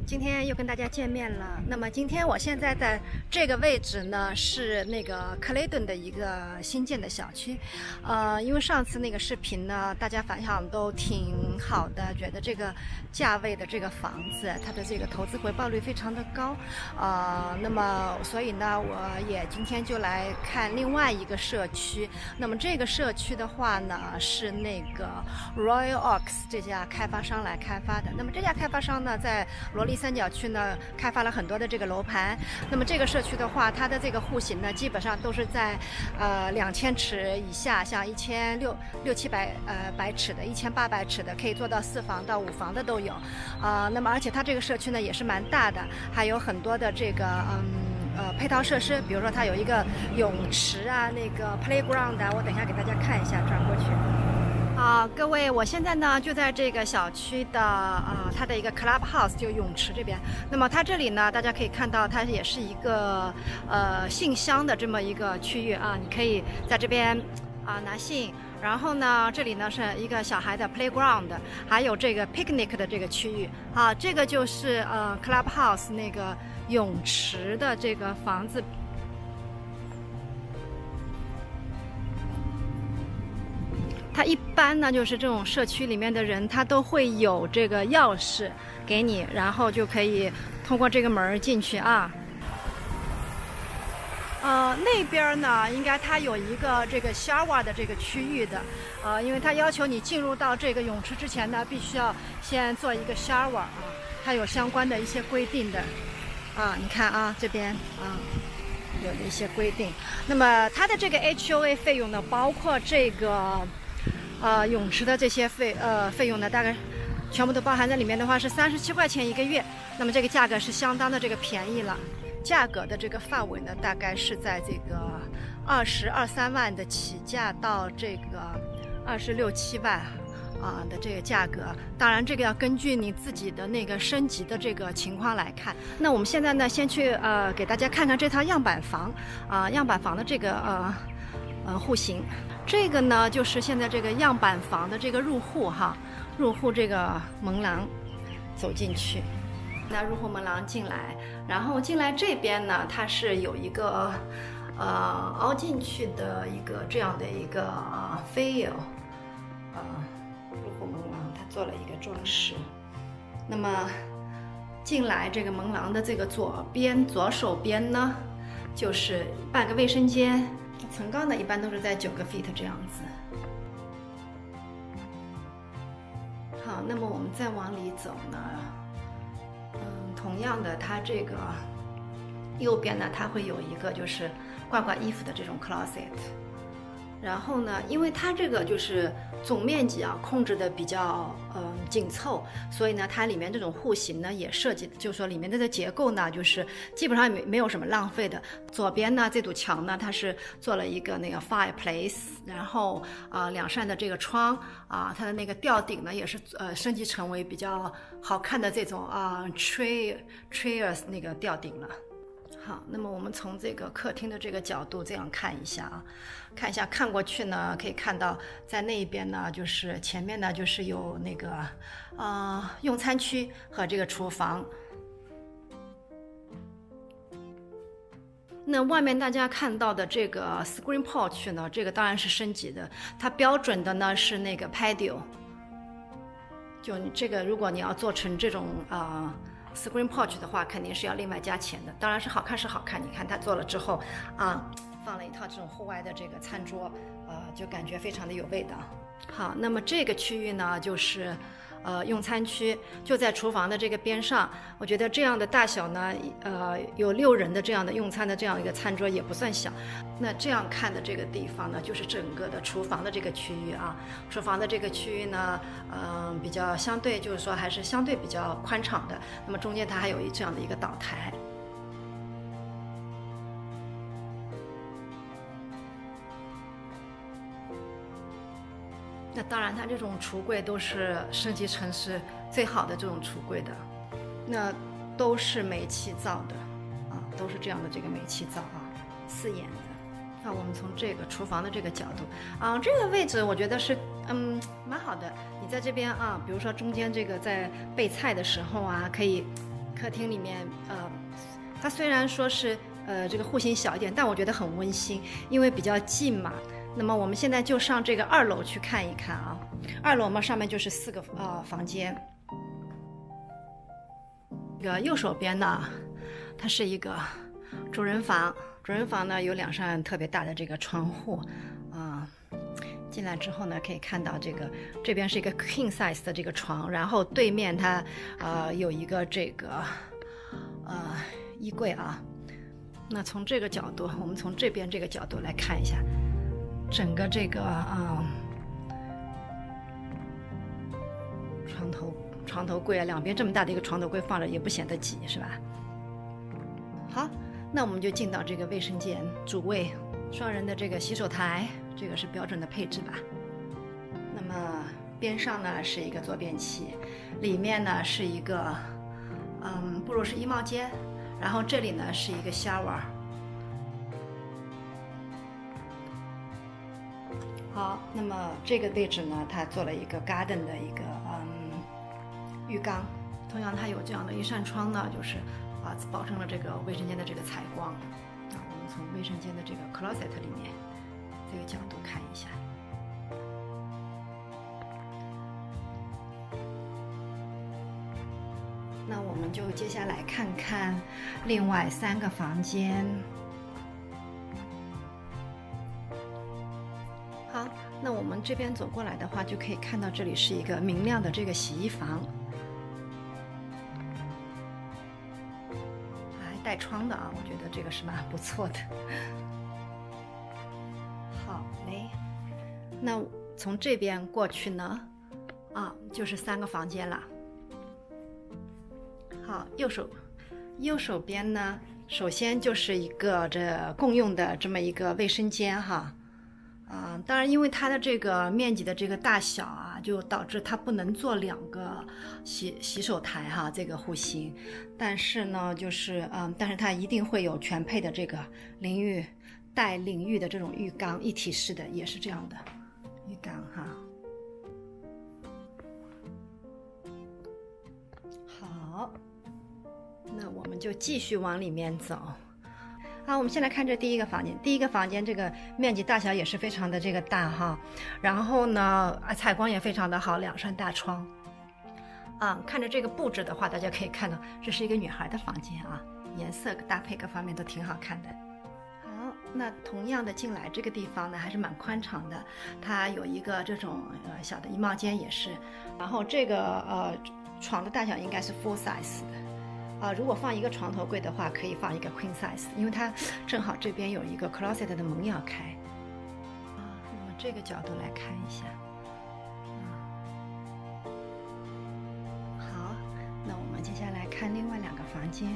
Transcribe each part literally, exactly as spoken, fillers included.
今天又跟大家见面了。那么今天我现在在这个位置呢，是那个克雷顿的一个新建的小区。呃，因为上次那个视频呢，大家反响都挺好的，觉得这个价位的这个房子，它的这个投资回报率非常的高。呃，那么所以呢，我也今天就来看另外一个社区。那么这个社区的话呢，是那个 Royal Oak 这家开发商来开发的。那么这家开发商呢，在罗利三角区呢开发了很多的这个楼盘。那么这个社区的话，它的这个户型呢，基本上都是在呃两千尺以下，像一千六六七百呃百尺的，一千八百尺的，可以做到四房到五房的都有。啊、呃，那么而且它这个社区呢也是蛮大的，还有很多的这个嗯。呃，配套设施，比如说它有一个泳池啊，那个 playground 啊，我等一下给大家看一下，转过去。啊，各位，我现在呢就在这个小区的啊、呃，它的一个 clubhouse 就泳池这边。那么它这里呢，大家可以看到，它也是一个呃信箱的这么一个区域啊，你可以在这边啊、呃、拿信。然后呢，这里呢是一个小孩的 playground， 还有这个 picnic 的这个区域啊，这个就是呃 clubhouse 那个泳池的这个房子。它一般呢，就是这种社区里面的人，他都会有这个钥匙给你，然后就可以通过这个门进去啊。呃，那边呢，应该它有一个这个 shower 的这个区域的，呃，因为它要求你进入到这个泳池之前呢，必须要先做一个 shower 啊，它有相关的一些规定的，啊，你看啊，这边啊有的一些规定。那么它的这个 H O A 费用呢，包括这个呃泳池的这些费呃费用呢，大概全部都包含在里面的话是三十七块钱一个月，那么这个价格是相当的这个便宜了。价格的这个范围呢，大概是在这个二十二三万的起价到这个二十六七万啊的这个价格。当然，这个要根据你自己的那个升级的这个情况来看。那我们现在呢，先去呃给大家看看这套样板房啊、呃，样板房的这个呃呃户型。这个呢，就是现在这个样板房的这个入户哈，入户这个门廊走进去。那入户门廊进来，然后进来这边呢，它是有一个呃凹进去的一个这样的一个呃 fail， 呃入户门廊它做了一个装饰。那么进来这个门廊的这个左边左手边呢，就是半个卫生间，层高呢一般都是在九个 feet 这样子。好，那么我们再往里走呢。嗯，同样的，它这个右边呢，它会有一个就是挂挂衣服的这种 closet。然后呢，因为它这个就是总面积啊控制的比较嗯紧凑，所以呢，它里面这种户型呢也设计，就是说里面的这结构呢，就是基本上没没有什么浪费的。左边呢，这堵墙呢，它是做了一个那个 fireplace， 然后啊、呃、两扇的这个窗啊、呃，它的那个吊顶呢也是呃升级成为比较好看的这种啊 tray chairs 那个吊顶了。好，那么我们从这个客厅的这个角度这样看一下啊，看一下看过去呢，可以看到在那一边呢，就是前面呢就是有那个呃用餐区和这个厨房。那外面大家看到的这个 screen porch 呢，这个当然是升级的，它标准的呢是那个 patio。就你这个，如果你要做成这种啊。呃Screen porch 的话，肯定是要另外加钱的。当然是好看是好看，你看它做了之后啊，放了一套这种户外的这个餐桌，呃，就感觉非常的有味道。好，那么这个区域呢，就是呃用餐区，就在厨房的这个边上。我觉得这样的大小呢，呃，有六人的这样的用餐的这样一个餐桌也不算小。那这样看的这个地方呢，就是整个的厨房的这个区域啊。厨房的这个区域呢，嗯、呃，比较相对就是说还是相对比较宽敞的。那么中间它还有一这样的一个岛台。那当然，它这种橱柜都是升级成是最好的这种橱柜的，那都是煤气造的，啊，都是这样的这个煤气造啊，四眼的。那我们从这个厨房的这个角度，啊，这个位置我觉得是嗯蛮好的。你在这边啊，比如说中间这个在备菜的时候啊，可以客厅里面，呃，它虽然说是呃这个户型小一点，但我觉得很温馨，因为比较近嘛。那么我们现在就上这个二楼去看一看啊。二楼嘛，上面就是四个呃房间。这个右手边呢，它是一个主人房。主人房呢有两扇特别大的这个窗户，啊、呃，进来之后呢，可以看到这个这边是一个 king size 的这个床，然后对面它呃有一个这个呃衣柜啊。那从这个角度，我们从这边这个角度来看一下，整个这个啊、呃、床头床头柜啊，两边这么大的一个床头柜放着也不显得挤，是吧？好。那我们就进到这个卫生间，主卫，双人的这个洗手台，这个是标准的配置吧。那么边上呢是一个坐便器，里面呢是一个嗯步入式衣帽间，然后这里呢是一个 shower。好，那么这个位置呢，它做了一个 garden 的一个嗯浴缸，同样它有这样的一扇窗呢，就是。啊，保证了这个卫生间的这个采光。啊，我们从卫生间的这个 closet 里面这个角度看一下。那我们就接下来看看另外三个房间。好，那我们这边走过来的话，就可以看到这里是一个明亮的这个洗衣房。带窗的啊，我觉得这个是蛮不错的。好嘞，那从这边过去呢，啊，就是三个房间了。好，右手右手边呢，首先就是一个这共用的这么一个卫生间哈。啊，当然，因为它的这个面积的这个大小啊，就导致它不能做两个洗洗手台哈，这个户型。但是呢，就是嗯，但是它一定会有全配的这个淋浴带淋浴的这种浴缸，一体式的也是这样的浴缸哈。好，那我们就继续往里面走。好，我们先来看这第一个房间。第一个房间这个面积大小也是非常的这个大哈，然后呢，采光也非常的好，两扇大窗。啊、嗯，看着这个布置的话，大家可以看到这是一个女孩的房间啊，颜色搭配各方面都挺好看的。好，那同样的进来这个地方呢，还是蛮宽敞的，它有一个这种呃小的衣帽间也是，然后这个呃床的大小应该是 full size 的。啊、呃，如果放一个床头柜的话，可以放一个 queen size， 因为它正好这边有一个 closet 的门要开。啊，那么这个角度来看一下。好，那我们接下来看另外两个房间。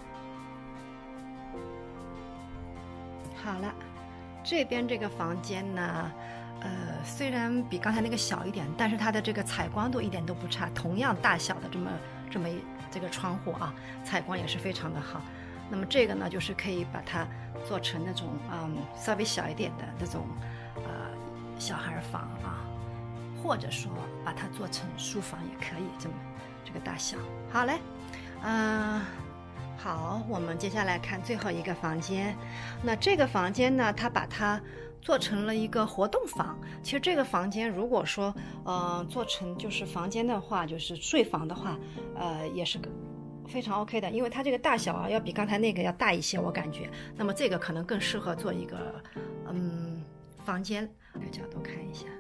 好了，这边这个房间呢，呃，虽然比刚才那个小一点，但是它的这个采光度一点都不差，同样大小的这么这么一。这个窗户啊，采光也是非常的好。那么这个呢，就是可以把它做成那种嗯稍微小一点的那种呃小孩房啊，或者说把它做成书房也可以，这么这个大小。好嘞，嗯、呃，好，我们接下来看最后一个房间。那这个房间呢，它把它做成了一个活动房。其实这个房间如果说呃做成就是房间的话，就是睡房的话，呃也是个非常 OK 的，因为它这个大小啊要比刚才那个要大一些，我感觉。那么这个可能更适合做一个嗯房间。这个角度看一下。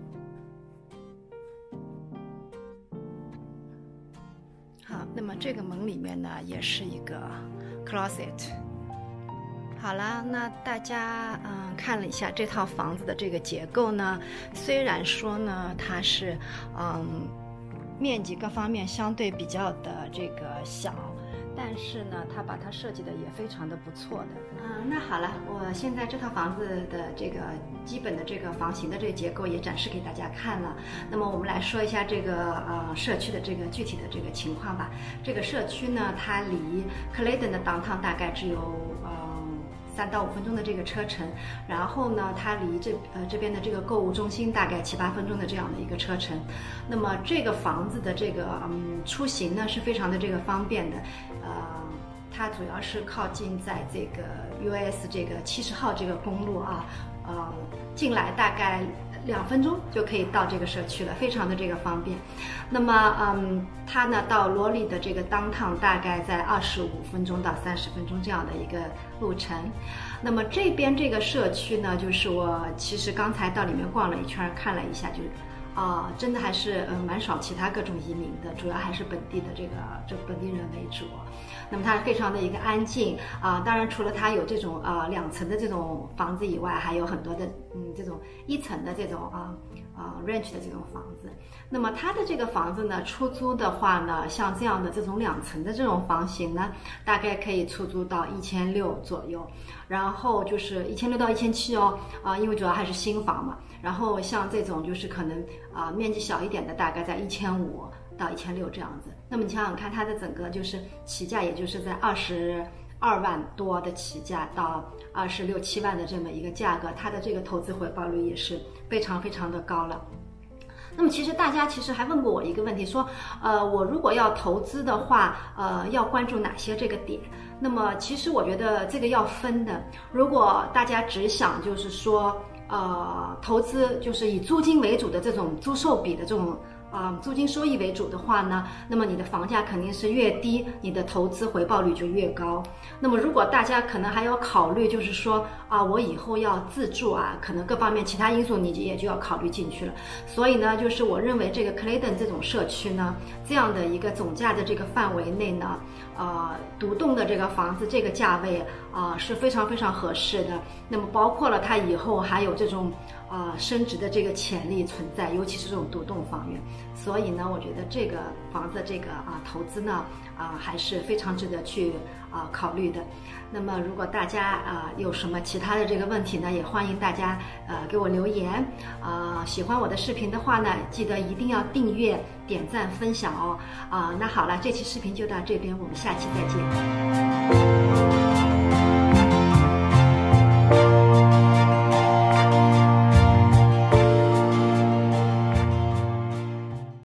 好，那么这个门里面呢也是一个 closet。好了，那大家嗯看了一下这套房子的这个结构呢，虽然说呢它是嗯面积各方面相对比较的这个小，但是呢它把它设计的也非常的不错的。嗯，那好了，我现在这套房子的这个基本的这个房型的这个结构也展示给大家看了。那么我们来说一下这个呃社区的这个具体的这个情况吧。这个社区呢，它离 Caledon 的 downtown 大概只有呃三到五分钟的这个车程，然后呢，它离这呃这边的这个购物中心大概七八分钟的这样的一个车程。那么这个房子的这个嗯出行呢是非常的这个方便的，呃，它主要是靠近在这个 U S 这个七十号这个公路啊，呃，进来大概两分钟就可以到这个社区了，非常的这个方便。那么，嗯，它呢到罗里的这个downtown大概在二十五分钟到三十分钟这样的一个路程。那么这边这个社区呢，就是我其实刚才到里面逛了一圈，看了一下，就是啊、呃，真的还是呃蛮少其他各种移民的，主要还是本地的这个这本地人为主。那么它非常的一个安静啊、呃，当然除了它有这种啊、呃、两层的这种房子以外，还有很多的嗯这种一层的这种啊啊、呃、ranch 的这种房子。那么它的这个房子呢，出租的话呢，像这样的这种两层的这种房型呢，大概可以出租到一千六左右，然后就是一千六到一千七哦啊、呃，因为主要还是新房嘛。然后像这种就是可能啊、呃、面积小一点的，大概在一千五到一千六这样子。那么你想想看，它的整个就是起价，也就是在二十二万多的起价到二十六七万的这么一个价格，它的这个投资回报率也是非常非常的高了。那么其实大家其实还问过我一个问题，说，呃，我如果要投资的话，呃，要关注哪些这个点？那么其实我觉得这个要分的。如果大家只想就是说，呃，投资就是以租金为主的这种租售比的这种。啊、呃，租金收益为主的话呢，那么你的房价肯定是越低，你的投资回报率就越高。那么如果大家可能还要考虑，就是说啊，我以后要自住啊，可能各方面其他因素你也就要考虑进去了。所以呢，就是我认为这个 Clayton 这种社区呢，这样的一个总价的这个范围内呢，呃，独栋的这个房子这个价位啊、呃、是非常非常合适的。那么包括了它以后还有这种啊、呃、升值的这个潜力存在，尤其是这种独栋房源。所以呢，我觉得这个房子这个啊投资呢啊还是非常值得去啊考虑的。那么如果大家啊有什么其他的这个问题呢，也欢迎大家呃给我留言。啊，喜欢我的视频的话呢，记得一定要订阅、点赞、分享哦。啊，那好了，这期视频就到这边，我们下期再见。